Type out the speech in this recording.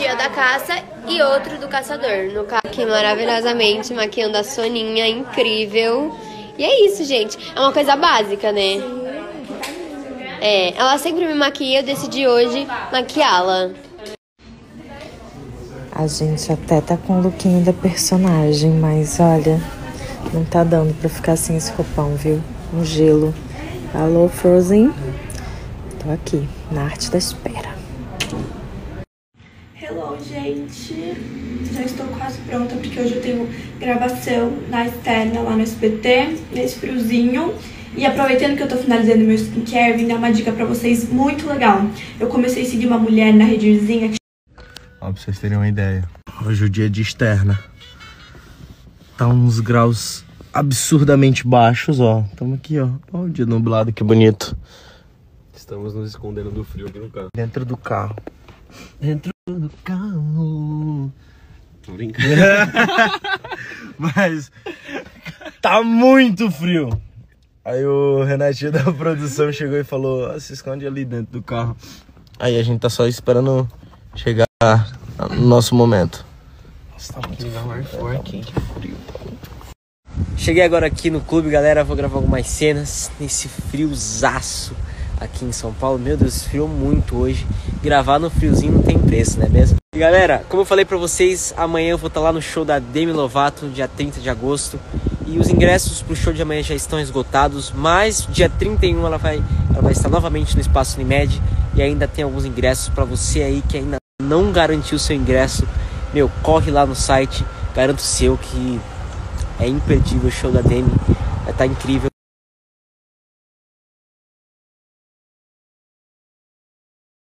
dia da caça e outro do caçador. No caso, aqui maravilhosamente maquiando a Soninha, incrível. E é isso, gente. É uma coisa básica, né? É, ela sempre me maquia, eu decidi hoje maquiá-la. A gente até tá com o lookinho da personagem, mas olha, não tá dando pra ficar sem esse roupão, viu? Um gelo. Alô, Frozen? Tô aqui, na arte da espera. Hello, gente! Já estou quase pronta, porque hoje eu tenho gravação na externa lá no SBT, nesse friozinho. E aproveitando que eu tô finalizando meu skincare, vim dar uma dica pra vocês muito legal. Eu comecei a seguir uma mulher na redezinha. Ó, pra vocês terem uma ideia. Hoje é o dia de externa. Tá uns graus absurdamente baixos, ó. Tamo aqui, ó. Ó o dia nublado, que bonito. Estamos nos escondendo do frio aqui no carro. Dentro do carro. Dentro do carro. Tô brincando. Mas tá muito frio. Aí o Renatinho da produção chegou e falou: se esconde ali dentro do carro. Aí a gente tá só esperando chegar no nosso momento. Nossa, tá muito frio. Cheguei agora aqui no clube, galera. Vou gravar algumas cenas nesse friozaço aqui em São Paulo. Meu Deus, esfriou muito hoje. Gravar no friozinho não tem preço, não é mesmo? E galera, como eu falei pra vocês, amanhã eu vou estar lá no show da Demi Lovato, dia 30 de agosto. E os ingressos pro show de amanhã já estão esgotados, mas dia 31 ela vai estar novamente no Espaço Unimed. E ainda tem alguns ingressos pra você aí que ainda não garantiu o seu ingresso. Meu, corre lá no site, garanta o seu, que é imperdível. O show da Demi vai estar incrível.